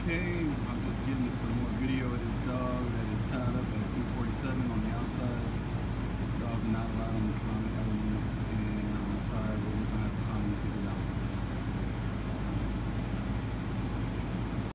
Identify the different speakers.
Speaker 1: okay. I'm just getting some more video of this dog that is tied up at 247 on